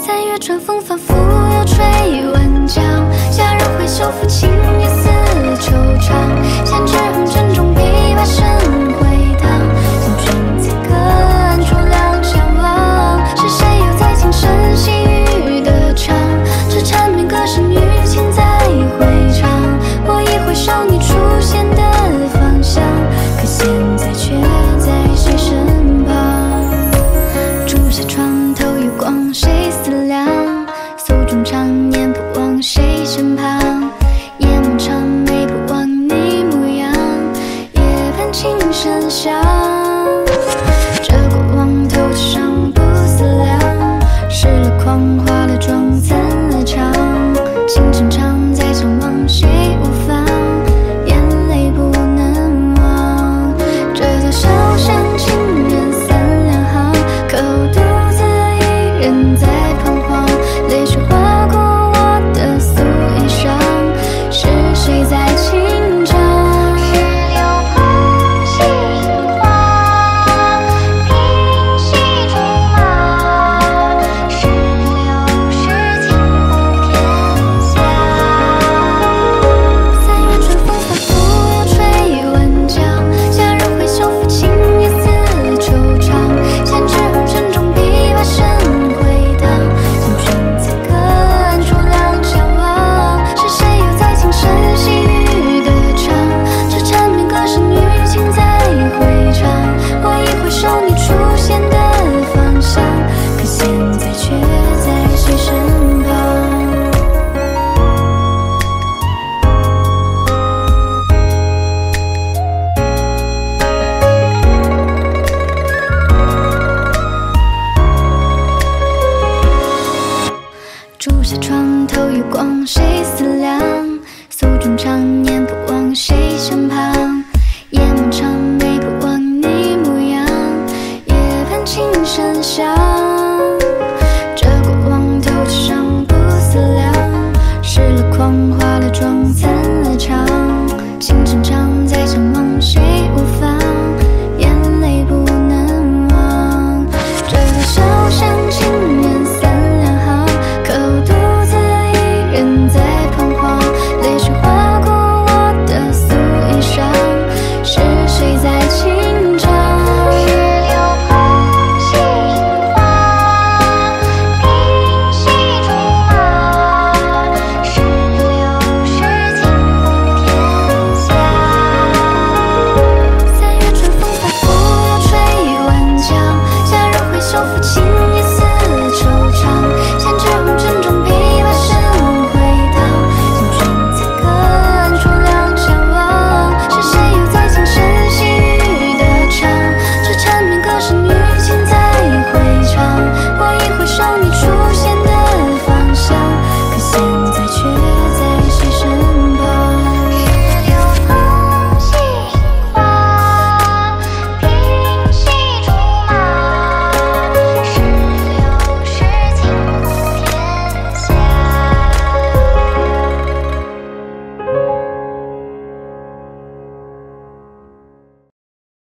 三月春风仿佛又吹万江，夏日会修复青叶似惆怅，闲置红尘中琵琶声回荡，将君在隔岸处两相望。是谁又在轻声细语的唱？这缠绵歌声与情在回唱。我一回首，你出现的方向，可现在却在谁身旁？竹下床头月光，谁思量？诉衷常念，不忘谁身旁。夜梦长寐，不忘你模样。夜半轻声响，这过往透支上不思量。失了框，化了妆，怎了场？情深长在长望，谁无妨？眼泪不能忘。这条小巷情缘三两行，可我独自一人在彷徨。泪水划过我的素衣裳，是谁在轻唱？是流空心花，平息竹马。是流逝清风天下。三月春风仿佛又吹万江，夏日会修复青叶似惆怅，闲置红尘中琵琶声回荡，将君在隔岸处两相望。是谁又在轻声细语的唱？这缠绵歌声与情在回唱。我一回首，你出现的方向，可现在却在谁身旁？竹下床头月光，谁思量？诉衷常念，不忘谁身旁。夜梦长寐，不忘你模样。夜半轻声响。